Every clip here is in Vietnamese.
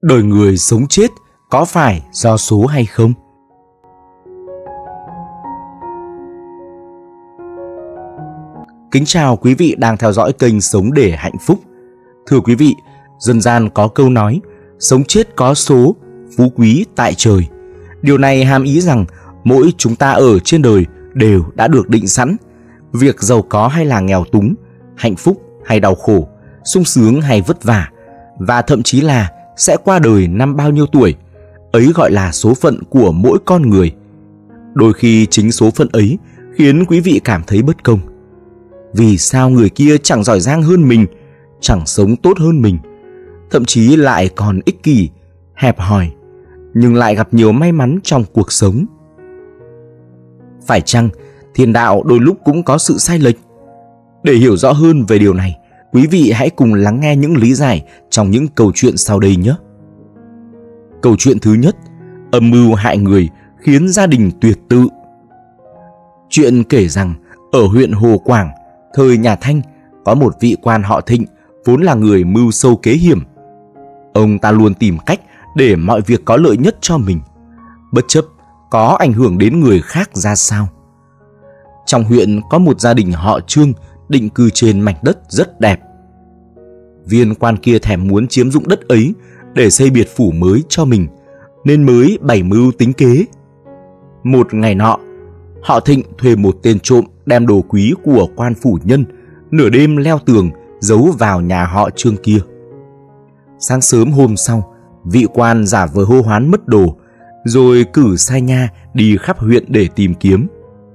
Đời người sống chết có phải do số hay không? Kính chào quý vị đang theo dõi kênh Sống để hạnh phúc. Thưa quý vị, dân gian có câu nói sống chết có số, phú quý tại trời. Điều này hàm ý rằng mỗi chúng ta ở trên đời đều đã được định sẵn. Việc giàu có hay là nghèo túng, hạnh phúc hay đau khổ, sung sướng hay vất vả, và thậm chí là sẽ qua đời năm bao nhiêu tuổi, ấy gọi là số phận của mỗi con người. Đôi khi chính số phận ấy khiến quý vị cảm thấy bất công. Vì sao người kia chẳng giỏi giang hơn mình, chẳng sống tốt hơn mình, thậm chí lại còn ích kỷ, hẹp hòi, nhưng lại gặp nhiều may mắn trong cuộc sống? Phải chăng thiên đạo đôi lúc cũng có sự sai lệch? Để hiểu rõ hơn về điều này, quý vị hãy cùng lắng nghe những lý giải trong những câu chuyện sau đây nhé. Câu chuyện thứ nhất, âm mưu hại người khiến gia đình tuyệt tự. Chuyện kể rằng ở huyện Hồ Quảng, thời nhà Thanh, có một vị quan họ Thịnh vốn là người mưu sâu kế hiểm. Ông ta luôn tìm cách để mọi việc có lợi nhất cho mình, bất chấp có ảnh hưởng đến người khác ra sao. Trong huyện có một gia đình họ Trương định cư trên mảnh đất rất đẹp. Viên quan kia thèm muốn chiếm dụng đất ấy để xây biệt phủ mới cho mình, nên mới bày mưu tính kế. Một ngày nọ, họ Thịnh thuê một tên trộm đem đồ quý của quan phủ nhân nửa đêm leo tường giấu vào nhà họ Trương kia. Sáng sớm hôm sau, vị quan giả vờ hô hoán mất đồ, rồi cử sai nha đi khắp huyện để tìm kiếm.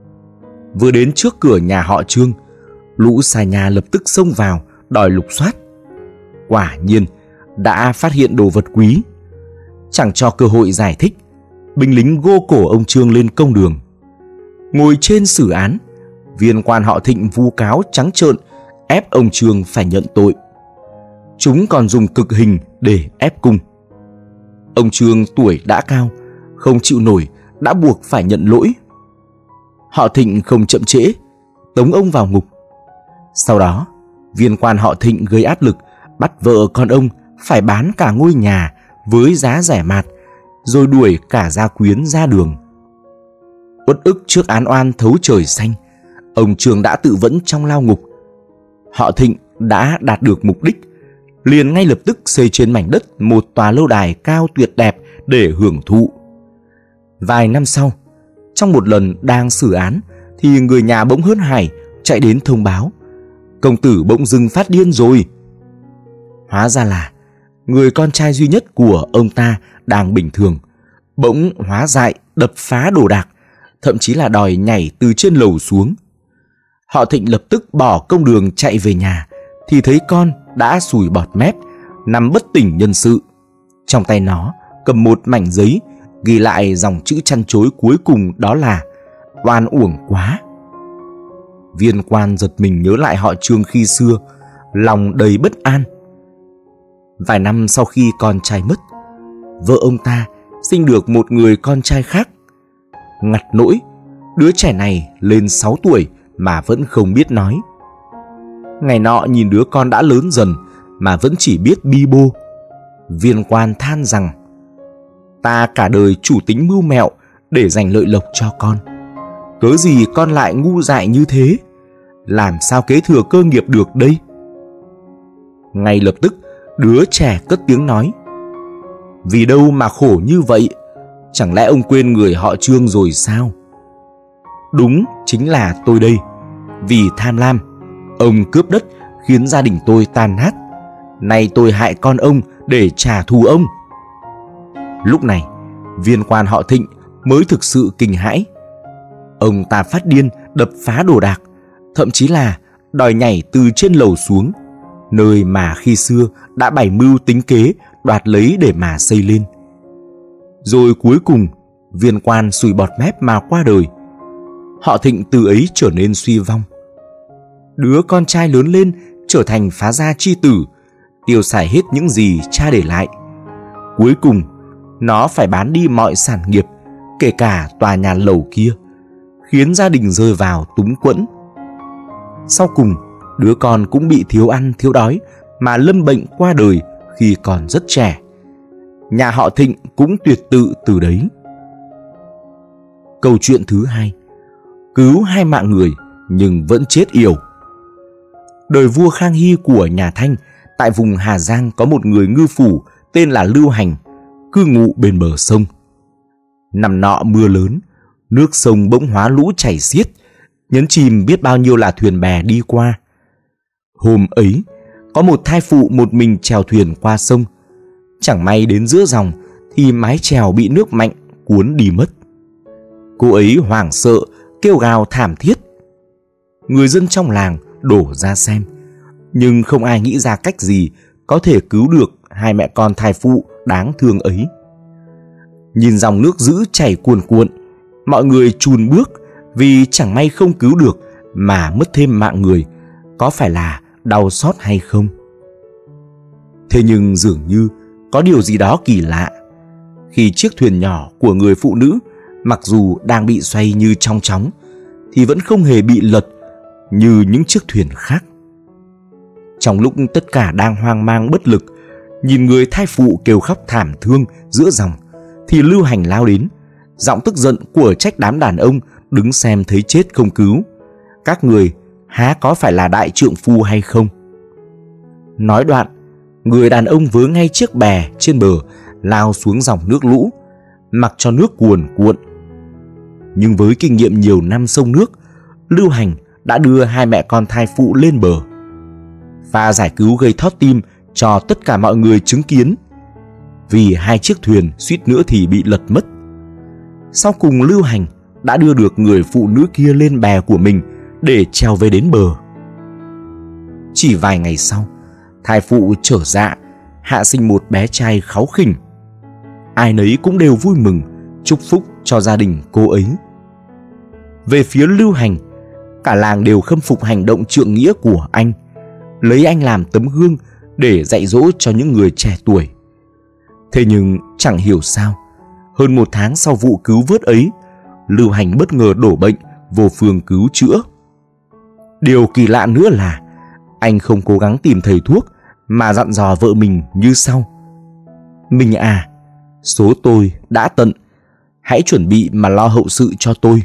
Vừa đến trước cửa nhà họ Trương, lũ sai nha lập tức xông vào đòi lục soát. Quả nhiên đã phát hiện đồ vật quý. Chẳng cho cơ hội giải thích, binh lính gô cổ ông Trương lên công đường. Ngồi trên xử án, viên quan họ Thịnh vu cáo trắng trợn ép ông Trương phải nhận tội. Chúng còn dùng cực hình để ép cung. Ông Trương tuổi đã cao, không chịu nổi, đã buộc phải nhận lỗi. Họ Thịnh không chậm trễ, tống ông vào ngục. Sau đó, viên quan họ Thịnh gây áp lực bắt vợ con ông phải bán cả ngôi nhà với giá rẻ mạt, rồi đuổi cả gia quyến ra đường. Uất ức trước án oan thấu trời xanh, ông Trương đã tự vẫn trong lao ngục. Họ Thịnh đã đạt được mục đích, liền ngay lập tức xây trên mảnh đất một tòa lâu đài cao tuyệt đẹp để hưởng thụ. Vài năm sau, trong một lần đang xử án thì người nhà bỗng hớt hải chạy đến thông báo công tử bỗng dưng phát điên rồi. Hóa ra là người con trai duy nhất của ông ta đang bình thường bỗng hóa dại, đập phá đồ đạc, thậm chí là đòi nhảy từ trên lầu xuống. Họ Thịnh lập tức bỏ công đường chạy về nhà thì thấy con đã sùi bọt mép, nằm bất tỉnh nhân sự. Trong tay nó cầm một mảnh giấy ghi lại dòng chữ trăn trối cuối cùng, đó là oan uổng quá. Viên quan giật mình nhớ lại họ Trương khi xưa, lòng đầy bất an. Vài năm sau khi con trai mất, vợ ông ta sinh được một người con trai khác. Ngặt nỗi, đứa trẻ này lên 6 tuổi mà vẫn không biết nói. Ngày nọ nhìn đứa con đã lớn dần mà vẫn chỉ biết bi bô. Viên quan than rằng ta cả đời chủ tính mưu mẹo để giành lợi lộc cho con, cớ gì con lại ngu dại như thế, làm sao kế thừa cơ nghiệp được đây? Ngay lập tức đứa trẻ cất tiếng nói: vì đâu mà khổ như vậy, chẳng lẽ ông quên người họ Trương rồi sao? Đúng chính là tôi đây. Vì tham lam, ông cướp đất khiến gia đình tôi tan nát. Nay tôi hại con ông để trả thù ông. Lúc này, viên quan họ Thịnh mới thực sự kinh hãi. Ông ta phát điên đập phá đồ đạc, thậm chí là đòi nhảy từ trên lầu xuống, nơi mà khi xưa đã bày mưu tính kế đoạt lấy để mà xây lên. Rồi cuối cùng, viên quan sùi bọt mép mà qua đời. Họ Thịnh từ ấy trở nên suy vong. Đứa con trai lớn lên trở thành phá gia chi tử, tiêu xài hết những gì cha để lại. Cuối cùng, nó phải bán đi mọi sản nghiệp, kể cả tòa nhà lầu kia, khiến gia đình rơi vào túng quẫn. Sau cùng, đứa con cũng bị thiếu ăn thiếu đói mà lâm bệnh qua đời khi còn rất trẻ. nhà họ Thịnh cũng tuyệt tự từ đấy. Câu chuyện thứ hai, cứu 2 mạng người nhưng vẫn chết yểu. Đời vua Khang Hy của nhà Thanh, tại vùng Hà Giang có một người ngư phủ tên là Lưu Hành, cư ngụ bên bờ sông. Năm nọ mưa lớn, nước sông bỗng hóa lũ chảy xiết, nhấn chìm biết bao nhiêu là thuyền bè đi qua. Hôm ấy, có một thai phụ một mình chèo thuyền qua sông. Chẳng may đến giữa dòng thì mái chèo bị nước mạnh cuốn đi mất. Cô ấy hoảng sợ, kêu gào thảm thiết. Người dân trong làng đổ ra xem, nhưng không ai nghĩ ra cách gì có thể cứu được 2 mẹ con thai phụ đáng thương ấy. Nhìn dòng nước dữ chảy cuồn cuộn, mọi người chùn bước vì chẳng may không cứu được mà mất thêm mạng người, có phải là đau xót hay không? Thế nhưng dường như có điều gì đó kỳ lạ. Khi chiếc thuyền nhỏ của người phụ nữ mặc dù đang bị xoay như trong chóng thì vẫn không hề bị lật như những chiếc thuyền khác. Trong lúc tất cả đang hoang mang bất lực, nhìn người thai phụ kêu khóc thảm thương giữa dòng, thì Lưu Hành lao đến, giọng tức giận của trách đám đàn ông đứng xem thấy chết không cứu. Các người há có phải là đại trượng phu hay không? Nói đoạn, người đàn ông vớ ngay chiếc bè trên bờ lao xuống dòng nước lũ, mặc cho nước cuồn cuộn. Nhưng với kinh nghiệm nhiều năm sông nước, Lưu Hành đã đưa 2 mẹ con thai phụ lên bờ. Pha giải cứu gây thót tim cho tất cả mọi người chứng kiến, vì 2 chiếc thuyền suýt nữa thì bị lật mất. Sau cùng Lưu Hành đã đưa được người phụ nữ kia lên bè của mình để trèo về đến bờ. Chỉ vài ngày sau, thai phụ trở dạ, hạ sinh một bé trai kháu khỉnh. Ai nấy cũng đều vui mừng, chúc phúc cho gia đình cô ấy. Về phía Lưu Hành, cả làng đều khâm phục hành động trượng nghĩa của anh, lấy anh làm tấm gương để dạy dỗ cho những người trẻ tuổi. Thế nhưng chẳng hiểu sao, hơn 1 tháng sau vụ cứu vớt ấy, Lưu Hành bất ngờ đổ bệnh, vô phương cứu chữa. Điều kỳ lạ nữa là anh không cố gắng tìm thầy thuốc mà dặn dò vợ mình như sau: "Mình à, số tôi đã tận, hãy chuẩn bị mà lo hậu sự cho tôi."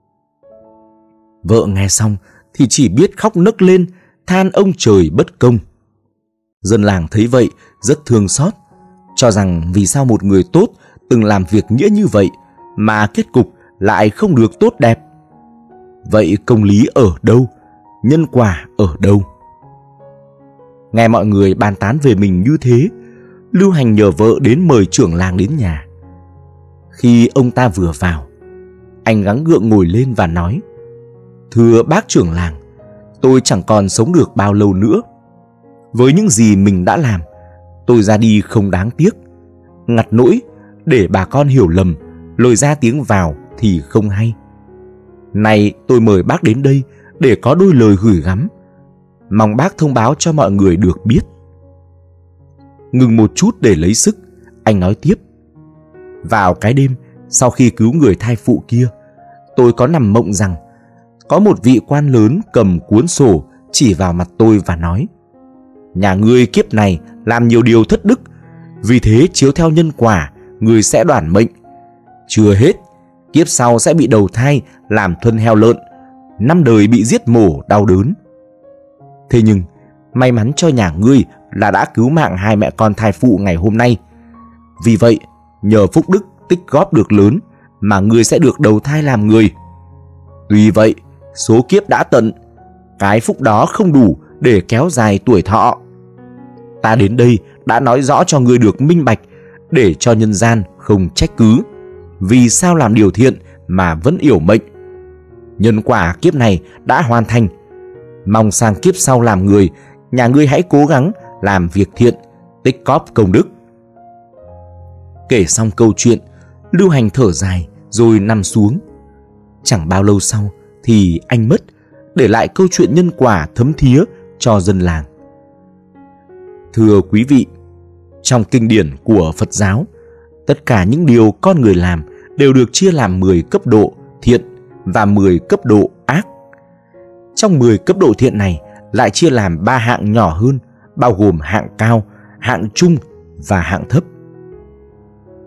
Vợ nghe xong thì chỉ biết khóc nấc lên, than ông trời bất công. Dân làng thấy vậy rất thương xót, cho rằng vì sao một người tốt từng làm việc nghĩa như vậy mà kết cục lại không được tốt đẹp. Vậy công lý ở đâu, nhân quả ở đâu? Nghe mọi người bàn tán về mình như thế, Lưu Hành nhờ vợ đến mời trưởng làng đến nhà. Khi ông ta vừa vào, anh gắng gượng ngồi lên và nói: "Thưa bác trưởng làng, tôi chẳng còn sống được bao lâu nữa. Với những gì mình đã làm, tôi ra đi không đáng tiếc. Ngặt nỗi để bà con hiểu lầm, lôi ra tiếng vào thì không hay. Nay tôi mời bác đến đây để có đôi lời gửi gắm, mong bác thông báo cho mọi người được biết." Ngừng một chút để lấy sức, anh nói tiếp: "Vào cái đêm sau khi cứu người thai phụ kia, tôi có nằm mộng rằng có một vị quan lớn cầm cuốn sổ chỉ vào mặt tôi và nói: nhà ngươi kiếp này làm nhiều điều thất đức, vì thế chiếu theo nhân quả, ngươi sẽ đoản mệnh. Chưa hết, kiếp sau sẽ bị đầu thai làm thuần heo lợn, 5 đời bị giết mổ đau đớn. Thế nhưng may mắn cho nhà ngươi là đã cứu mạng 2 mẹ con thai phụ ngày hôm nay. Vì vậy nhờ phúc đức tích góp được lớn mà ngươi sẽ được đầu thai làm người. Tuy vậy số kiếp đã tận, cái phúc đó không đủ để kéo dài tuổi thọ. Ta đến đây đã nói rõ cho ngươi được minh bạch, để cho nhân gian không trách cứ vì sao làm điều thiện mà vẫn yểu mệnh. Nhân quả kiếp này đã hoàn thành, mong sang kiếp sau làm người, nhà ngươi hãy cố gắng làm việc thiện, tích góp công đức." Kể xong câu chuyện, Lưu Hành thở dài rồi nằm xuống. Chẳng bao lâu sau thì anh mất, để lại câu chuyện nhân quả thấm thía cho dân làng. Thưa quý vị, trong kinh điển của Phật giáo, tất cả những điều con người làm đều được chia làm 10 cấp độ thiện và 10 cấp độ ác. Trong 10 cấp độ thiện này lại chia làm 3 hạng nhỏ hơn, bao gồm hạng cao, hạng trung và hạng thấp.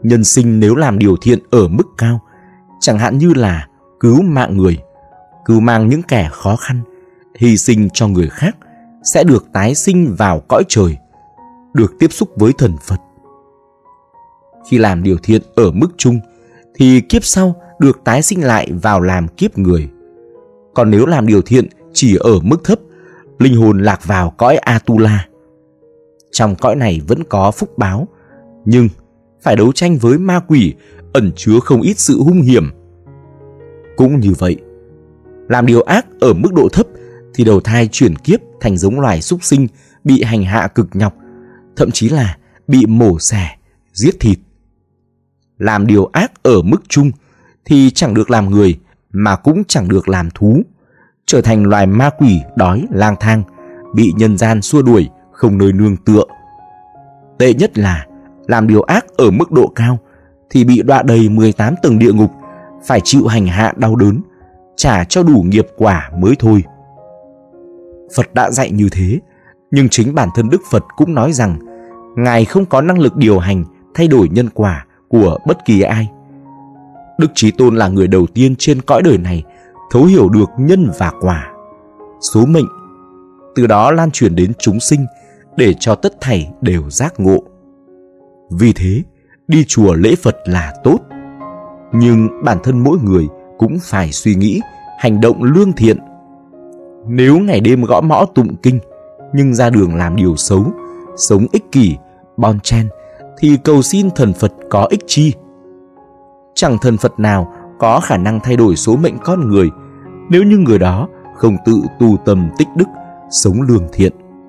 Nhân sinh nếu làm điều thiện ở mức cao, chẳng hạn như là cứu mạng người, cứu mang những kẻ khó khăn, hy sinh cho người khác, sẽ được tái sinh vào cõi trời, được tiếp xúc với thần Phật. Khi làm điều thiện ở mức trung thì kiếp sau được tái sinh lại vào làm kiếp người. Còn nếu làm điều thiện chỉ ở mức thấp, linh hồn lạc vào cõi Atula. Trong cõi này vẫn có phúc báo, nhưng phải đấu tranh với ma quỷ ẩn chứa không ít sự hung hiểm. Cũng như vậy, làm điều ác ở mức độ thấp thì đầu thai chuyển kiếp thành giống loài súc sinh bị hành hạ cực nhọc, thậm chí là bị mổ xẻ, giết thịt. Làm điều ác ở mức trung thì chẳng được làm người mà cũng chẳng được làm thú, trở thành loài ma quỷ đói lang thang, bị nhân gian xua đuổi không nơi nương tựa. Tệ nhất là làm điều ác ở mức độ cao thì bị đọa đầy 18 tầng địa ngục, phải chịu hành hạ đau đớn, trả cho đủ nghiệp quả mới thôi. Phật đã dạy như thế, nhưng chính bản thân Đức Phật cũng nói rằng Ngài không có năng lực điều hành, thay đổi nhân quả của bất kỳ ai. Đức Chí Tôn là người đầu tiên trên cõi đời này thấu hiểu được nhân và quả, số mệnh, từ đó lan truyền đến chúng sinh để cho tất thảy đều giác ngộ. Vì thế, đi chùa lễ Phật là tốt, nhưng bản thân mỗi người cũng phải suy nghĩ, hành động lương thiện. Nếu ngày đêm gõ mõ tụng kinh, nhưng ra đường làm điều xấu, sống ích kỷ, bon chen, thì cầu xin thần Phật có ích chi? Chẳng thần Phật nào có khả năng thay đổi số mệnh con người nếu như người đó không tự tu tâm tích đức, sống lương thiện.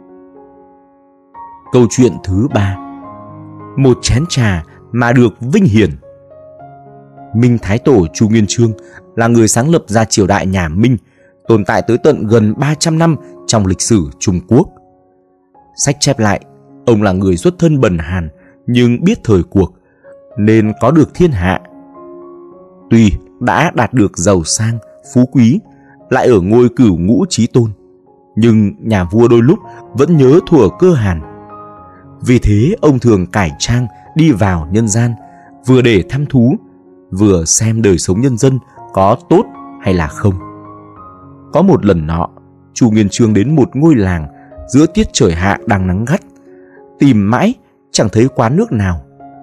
Câu chuyện thứ 3: một chén trà mà được vinh hiển. Minh Thái Tổ Chu Nguyên Chương là người sáng lập ra triều đại nhà Minh, tồn tại tới tận gần 300 năm trong lịch sử Trung Quốc. Sách chép lại, ông là người xuất thân bần hàn nhưng biết thời cuộc, nên có được thiên hạ. Tuy đã đạt được giàu sang, phú quý, lại ở ngôi cửu ngũ chí tôn, nhưng nhà vua đôi lúc vẫn nhớ thuở cơ hàn. Vì thế ông thường cải trang đi vào nhân gian, vừa để thăm thú, vừa xem đời sống nhân dân có tốt hay là không. Có một lần nọ, Chu Nguyên Chương đến một ngôi làng giữa tiết trời hạ đang nắng gắt, tìm mãi chẳng thấy quán nước nào.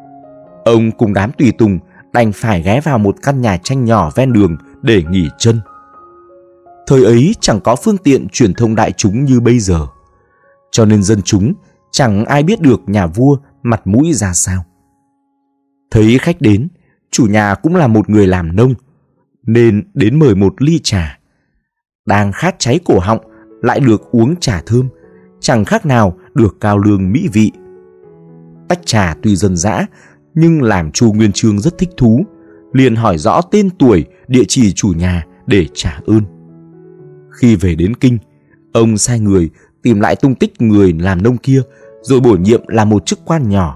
Ông cùng đám tùy tùng đành phải ghé vào một căn nhà tranh nhỏ ven đường để nghỉ chân. Thời ấy chẳng có phương tiện truyền thông đại chúng như bây giờ, cho nên dân chúng chẳng ai biết được nhà vua mặt mũi ra sao. Thấy khách đến, chủ nhà cũng là một người làm nông, nên đến mời một ly trà. Đang khát cháy cổ họng lại được uống trà thơm, chẳng khác nào được cao lương mỹ vị. Tách trà tuy dân dã nhưng làm Chu Nguyên Chương rất thích thú, liền hỏi rõ tên tuổi, địa chỉ chủ nhà để trả ơn. Khi về đến kinh, ông sai người tìm lại tung tích người làm nông kia, rồi bổ nhiệm làm một chức quan nhỏ.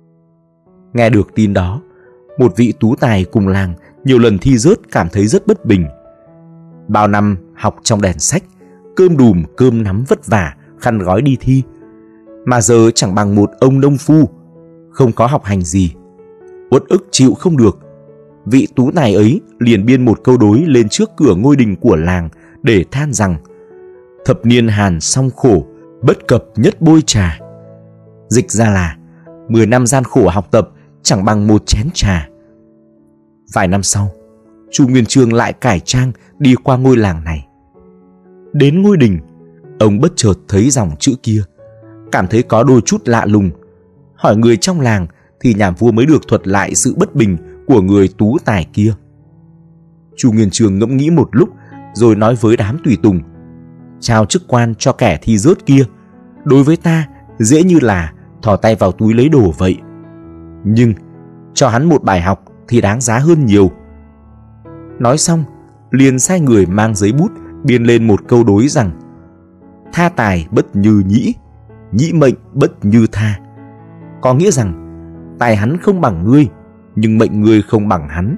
Nghe được tin đó, một vị tú tài cùng làng nhiều lần thi rớt cảm thấy rất bất bình. Bao năm học trong đèn sách, cơm đùm cơm nắm vất vả, khăn gói đi thi, mà giờ chẳng bằng một ông nông phu, không có học hành gì. Uất ức chịu không được, vị tú tài ấy liền biên một câu đối lên trước cửa ngôi đình của làng để than rằng: thập niên hàn song khổ, bất cập nhất bôi trà. Dịch ra là 10 năm gian khổ học tập chẳng bằng một chén trà. Vài năm sau, Chu Nguyên Chương lại cải trang đi qua ngôi làng này. Đến ngôi đình, ông bất chợt thấy dòng chữ kia, cảm thấy có đôi chút lạ lùng. Hỏi người trong làng thì nhà vua mới được thuật lại sự bất bình của người tú tài kia. Chu Nguyên Chương ngẫm nghĩ một lúc rồi nói với đám tùy tùng: trao chức quan cho kẻ thi rớt kia, đối với ta dễ như là thò tay vào túi lấy đồ vậy, nhưng cho hắn một bài học thì đáng giá hơn nhiều. Nói xong liền sai người mang giấy bút biên lên một câu đối rằng: tha tài bất như nhĩ, nhĩ mệnh bất như tha. Có nghĩa rằng tài hắn không bằng ngươi, nhưng mệnh ngươi không bằng hắn.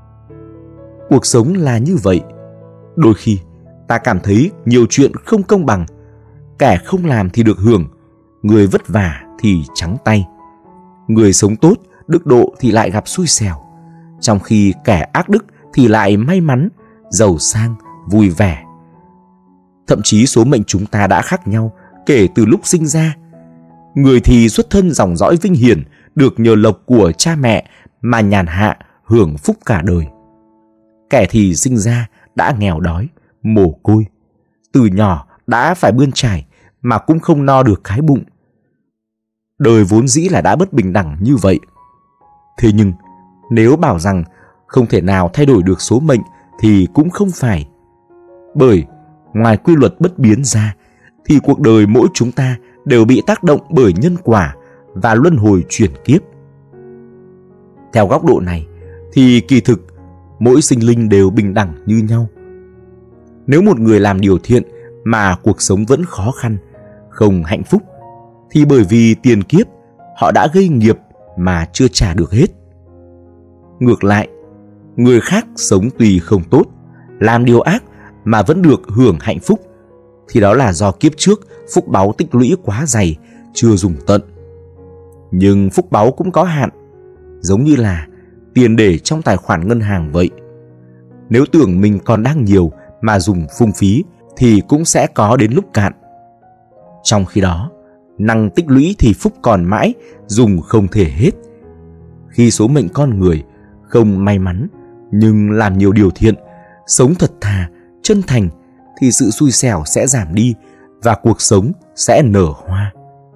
Cuộc sống là như vậy. Đôi khi ta cảm thấy nhiều chuyện không công bằng. Kẻ không làm thì được hưởng, người vất vả thì trắng tay. Người sống tốt đức độ thì lại gặp xui xẻo, trong khi kẻ ác đức thì lại may mắn, giàu sang, vui vẻ. Thậm chí số mệnh chúng ta đã khác nhau kể từ lúc sinh ra. Người thì xuất thân dòng dõi vinh hiển, được nhờ lộc của cha mẹ mà nhàn hạ hưởng phúc cả đời. Kẻ thì sinh ra đã nghèo đói, mồ côi, từ nhỏ đã phải bươn trải mà cũng không no được cái bụng. Đời vốn dĩ là đã bất bình đẳng như vậy. Thế nhưng nếu bảo rằng không thể nào thay đổi được số mệnh thì cũng không phải. Bởi ngoài quy luật bất biến ra thì cuộc đời mỗi chúng ta đều bị tác động bởi nhân quả và luân hồi chuyển kiếp. Theo góc độ này thì kỳ thực mỗi sinh linh đều bình đẳng như nhau. Nếu một người làm điều thiện mà cuộc sống vẫn khó khăn, không hạnh phúc, thì bởi vì tiền kiếp họ đã gây nghiệp mà chưa trả được hết. Ngược lại, người khác sống tuy không tốt, làm điều ác mà vẫn được hưởng hạnh phúc, thì đó là do kiếp trước phúc báu tích lũy quá dày, chưa dùng tận. Nhưng phúc báu cũng có hạn, giống như là tiền để trong tài khoản ngân hàng vậy. Nếu tưởng mình còn đang nhiều mà dùng phung phí thì cũng sẽ có đến lúc cạn. Trong khi đó, năng tích lũy thì phúc còn mãi, dùng không thể hết. Khi số mệnh con người không may mắn nhưng làm nhiều điều thiện, sống thật thà, chân thành, thì sự xui xẻo sẽ giảm đi và cuộc sống sẽ nở hoa.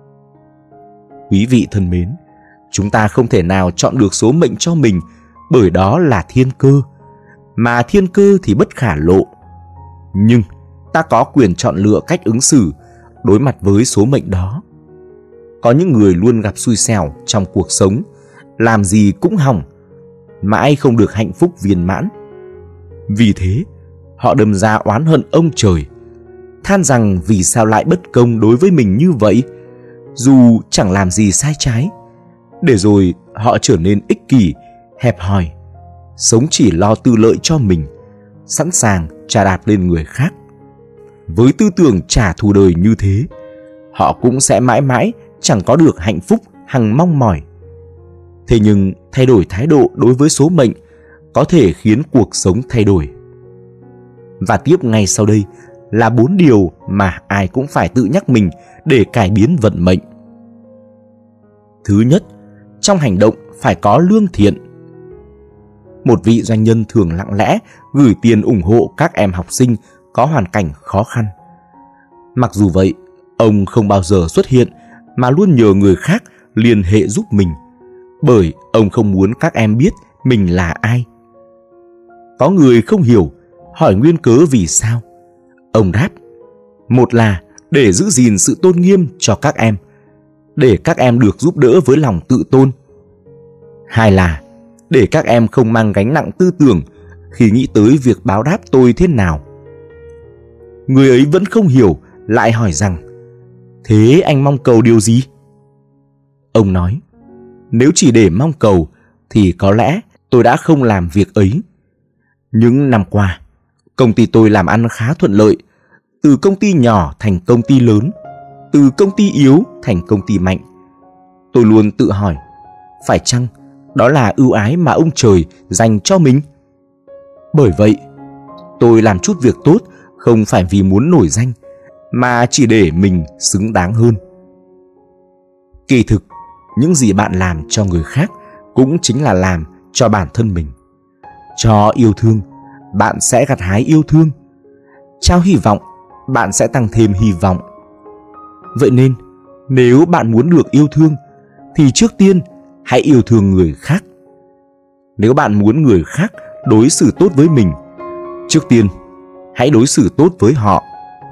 Quý vị thân mến, chúng ta không thể nào chọn được số mệnh cho mình, bởi đó là thiên cơ, mà thiên cơ thì bất khả lộ. Nhưng ta có quyền chọn lựa cách ứng xử đối mặt với số mệnh đó. Có những người luôn gặp xui xẻo trong cuộc sống, làm gì cũng hỏng, mãi không được hạnh phúc viên mãn. Vì thế, họ đâm ra oán hận ông trời, than rằng vì sao lại bất công đối với mình như vậy, dù chẳng làm gì sai trái. Để rồi họ trở nên ích kỷ, hẹp hòi, sống chỉ lo tư lợi cho mình, sẵn sàng chà đạp lên người khác. Với tư tưởng trả thù đời như thế, họ cũng sẽ mãi mãi chẳng có được hạnh phúc hằng mong mỏi. Thế nhưng thay đổi thái độ đối với số mệnh có thể khiến cuộc sống thay đổi. Và tiếp ngay sau đây là 4 điều mà ai cũng phải tự nhắc mình để cải biến vận mệnh. Thứ nhất, trong hành động phải có lương thiện. Một vị doanh nhân thường lặng lẽ gửi tiền ủng hộ các em học sinh có hoàn cảnh khó khăn. Mặc dù vậy, ông không bao giờ xuất hiện mà luôn nhờ người khác liên hệ giúp mình, bởi ông không muốn các em biết mình là ai. Có người không hiểu, hỏi nguyên cớ vì sao. Ông đáp, một là để giữ gìn sự tôn nghiêm cho các em, để các em được giúp đỡ với lòng tự tôn. Hai là để các em không mang gánh nặng tư tưởng khi nghĩ tới việc báo đáp tôi thế nào. Người ấy vẫn không hiểu, lại hỏi rằng, thế anh mong cầu điều gì? Ông nói, nếu chỉ để mong cầu thì có lẽ tôi đã không làm việc ấy. Những năm qua, công ty tôi làm ăn khá thuận lợi, từ công ty nhỏ thành công ty lớn, từ công ty yếu thành công ty mạnh. Tôi luôn tự hỏi, phải chăng đó là ưu ái mà ông trời dành cho mình? Bởi vậy, tôi làm chút việc tốt không phải vì muốn nổi danh, mà chỉ để mình xứng đáng hơn. Kỳ thực, những gì bạn làm cho người khác cũng chính là làm cho bản thân mình. Cho yêu thương, bạn sẽ gặt hái yêu thương. Trao hy vọng, bạn sẽ tăng thêm hy vọng. Vậy nên, nếu bạn muốn được yêu thương, thì trước tiên hãy yêu thương người khác. Nếu bạn muốn người khác đối xử tốt với mình, trước tiên hãy đối xử tốt với họ.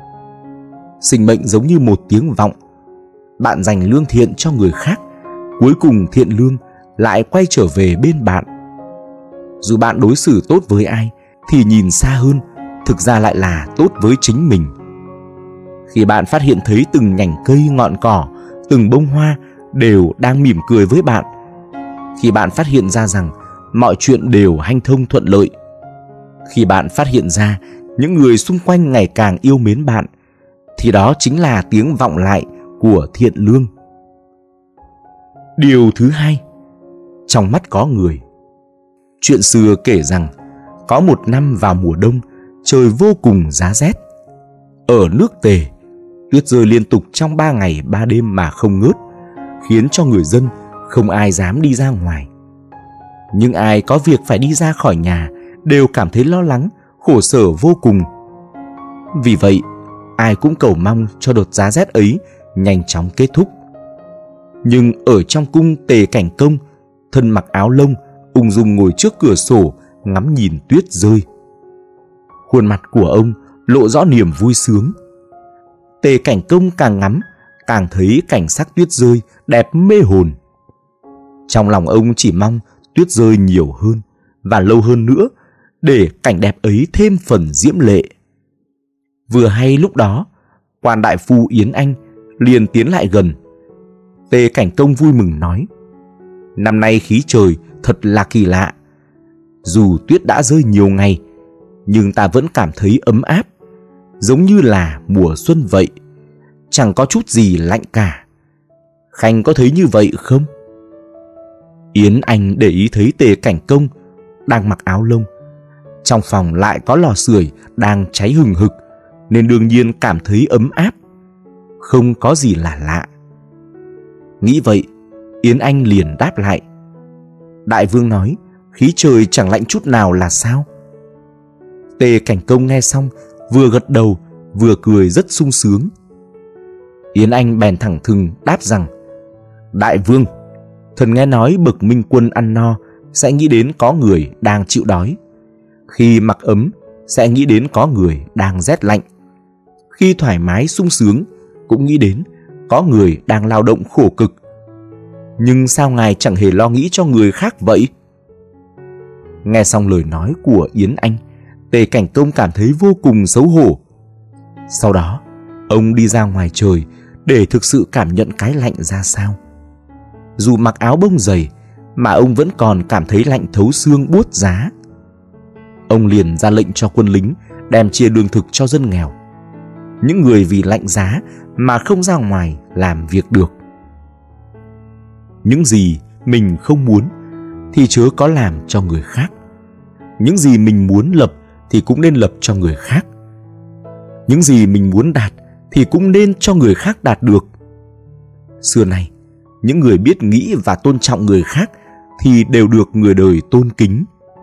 Sinh mệnh giống như một tiếng vọng. Bạn dành lương thiện cho người khác, cuối cùng thiện lương lại quay trở về bên bạn. Dù bạn đối xử tốt với ai, thì nhìn xa hơn, thực ra lại là tốt với chính mình. Khi bạn phát hiện thấy từng nhành cây ngọn cỏ, từng bông hoa đều đang mỉm cười với bạn, khi bạn phát hiện ra rằng mọi chuyện đều hanh thông thuận lợi, khi bạn phát hiện ra những người xung quanh ngày càng yêu mến bạn, thì đó chính là tiếng vọng lại của thiện lương. Điều thứ hai, trong mắt có người. Chuyện xưa kể rằng có một năm vào mùa đông, trời vô cùng giá rét. Ở nước Tề, tuyết rơi liên tục trong 3 ngày 3 đêm mà không ngớt, khiến cho người dân không ai dám đi ra ngoài. Nhưng ai có việc phải đi ra khỏi nhà đều cảm thấy lo lắng, khổ sở vô cùng. Vì vậy, ai cũng cầu mong cho đợt giá rét ấy nhanh chóng kết thúc. Nhưng ở trong cung Tề Cảnh Công, thân mặc áo lông, ung dung ngồi trước cửa sổ ngắm nhìn tuyết rơi. Khuôn mặt của ông lộ rõ niềm vui sướng. Tề Cảnh Công càng ngắm càng thấy cảnh sắc tuyết rơi đẹp mê hồn. Trong lòng ông chỉ mong tuyết rơi nhiều hơn và lâu hơn nữa để cảnh đẹp ấy thêm phần diễm lệ. Vừa hay lúc đó, quan đại phu Yến Anh liền tiến lại gần. Tề Cảnh Công vui mừng nói: năm nay khí trời thật là kỳ lạ. Dù tuyết đã rơi nhiều ngày, nhưng ta vẫn cảm thấy ấm áp, giống như là mùa xuân vậy, chẳng có chút gì lạnh cả. Khanh có thấy như vậy không? Yến Anh để ý thấy Tề Cảnh Công đang mặc áo lông, trong phòng lại có lò sưởi đang cháy hừng hực, nên đương nhiên cảm thấy ấm áp, không có gì là lạ. Nghĩ vậy, Yến Anh liền đáp lại: đại vương nói khí trời chẳng lạnh chút nào là sao? Tề Cảnh Công nghe xong, vừa gật đầu vừa cười rất sung sướng. Yến Anh bèn thẳng thừng đáp rằng: đại vương, thần nghe nói bậc minh quân ăn no sẽ nghĩ đến có người đang chịu đói, khi mặc ấm sẽ nghĩ đến có người đang rét lạnh, khi thoải mái sung sướng cũng nghĩ đến có người đang lao động khổ cực. Nhưng sao ngài chẳng hề lo nghĩ cho người khác vậy? Nghe xong lời nói của Yến Anh, Tề Cảnh Công cảm thấy vô cùng xấu hổ. Sau đó, ông đi ra ngoài trời để thực sự cảm nhận cái lạnh ra sao. Dù mặc áo bông dày mà ông vẫn còn cảm thấy lạnh thấu xương buốt giá. Ông liền ra lệnh cho quân lính đem chia lương thực cho dân nghèo, những người vì lạnh giá mà không ra ngoài làm việc được. Những gì mình không muốn thì chớ có làm cho người khác. Những gì mình muốn lập thì cũng nên lập cho người khác. Những gì mình muốn đạt thì cũng nên cho người khác đạt được. Xưa nay, những người biết nghĩ và tôn trọng người khác thì đều được người đời tôn kính.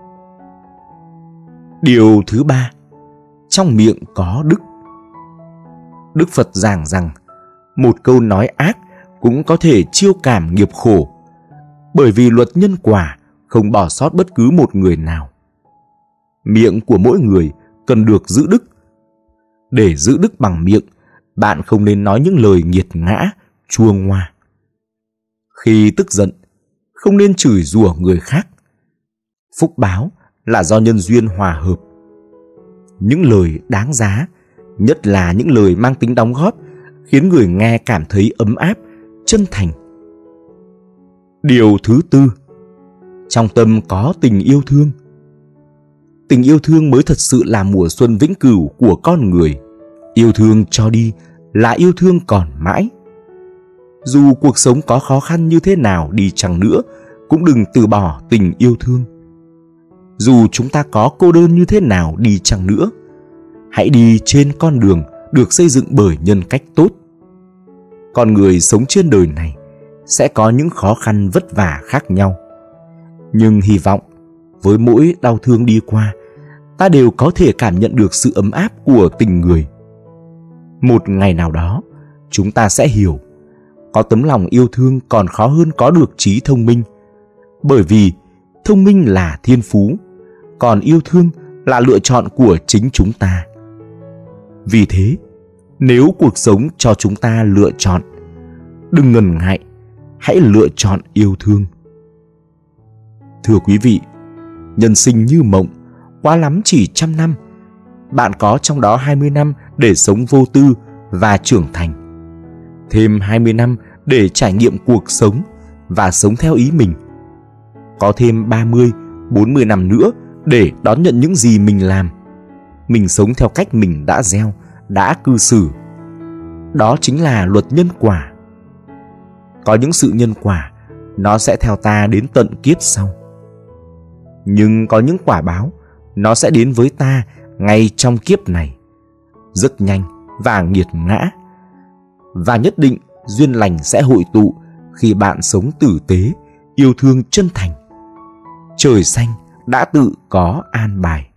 Điều thứ 3, trong miệng có đức. Đức Phật giảng rằng một câu nói ác cũng có thể chiêu cảm nghiệp khổ, bởi vì luật nhân quả không bỏ sót bất cứ một người nào. Miệng của mỗi người cần được giữ đức. Để giữ đức bằng miệng, bạn không nên nói những lời nghiệt ngã, chua ngoa. Khi tức giận, không nên chửi rủa người khác. Phúc báo là do nhân duyên hòa hợp. Những lời đáng giá, nhất là những lời mang tính đóng góp, khiến người nghe cảm thấy ấm áp, chân thành. Điều thứ 4, trong tâm có tình yêu thương. Tình yêu thương mới thật sự là mùa xuân vĩnh cửu của con người. Yêu thương cho đi là yêu thương còn mãi. Dù cuộc sống có khó khăn như thế nào đi chăng nữa, cũng đừng từ bỏ tình yêu thương. Dù chúng ta có cô đơn như thế nào đi chăng nữa, hãy đi trên con đường được xây dựng bởi nhân cách tốt. Con người sống trên đời này sẽ có những khó khăn vất vả khác nhau, nhưng hy vọng với mỗi đau thương đi qua, ta đều có thể cảm nhận được sự ấm áp của tình người. Một ngày nào đó, chúng ta sẽ hiểu, có tấm lòng yêu thương còn khó hơn có được trí thông minh, bởi vì thông minh là thiên phú, còn yêu thương là lựa chọn của chính chúng ta. Vì thế, nếu cuộc sống cho chúng ta lựa chọn, đừng ngần ngại, hãy lựa chọn yêu thương. Thưa quý vị, nhân sinh như mộng, quá lắm chỉ 100 năm. Bạn có trong đó 20 năm để sống vô tư và trưởng thành, thêm 20 năm để trải nghiệm cuộc sống và sống theo ý mình, có thêm 30, 40 năm nữa để đón nhận những gì mình làm. Mình sống theo cách mình đã gieo, đã cư xử. Đó chính là luật nhân quả. Có những sự nhân quả nó sẽ theo ta đến tận kiếp sau. Nhưng có những quả báo, nó sẽ đến với ta ngay trong kiếp này, rất nhanh và nghiệt ngã. Và nhất định duyên lành sẽ hội tụ khi bạn sống tử tế, yêu thương chân thành. Trời xanh đã tự có an bài.